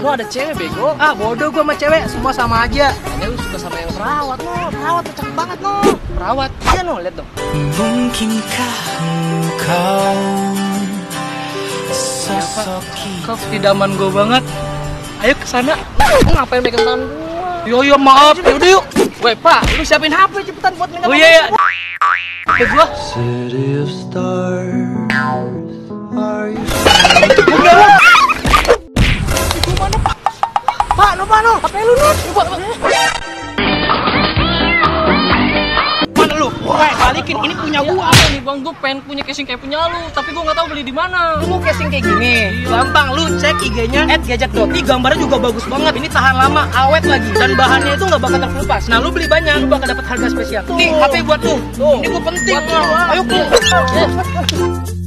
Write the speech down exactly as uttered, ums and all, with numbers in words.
lu ada cewek bego. Ah bodoh gua sama cewek, semua sama aja. Ya lu suka sama yang perawat no, perawat tuh cakep banget no. Perawat, iya no, lihat dong. Mungkinkah engkau sesoki? Kau idaman gua banget. Ayo kesana. Lu ngapain megang tangan gua? Yo yo maaf, yaudah yuk. Weh pak, lu siapin H P cepetan buat minta Oh iya ya. H P gua. City of stars, are you Udah. Pak, no pak no, H P lu no. Coba. Mana lu? Weh, balikin, ini punya gua. Apa nih bang, gue pengen punya casing kayak punya lu, tapi gue nggak tahu beli di mana. Lu mau casing kayak gini, gampang lu cek I G-nya et gadget dot i, gambarnya juga bagus banget. Ini tahan lama, awet lagi, dan bahannya itu nggak bakal terkelupas. Nah lu beli banyak, lu bakal dapat harga spesial. Nih H P buat lu. Ini gua penting. Buat lu, ah. Ayo, Bro.